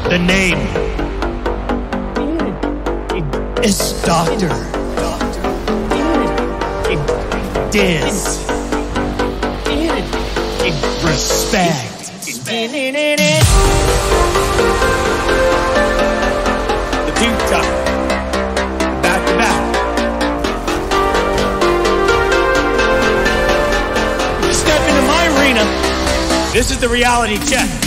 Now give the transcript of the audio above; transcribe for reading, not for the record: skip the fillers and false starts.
The name is Doctor Diz. Respect. The two top, back to back. Step into my arena. This is the reality check.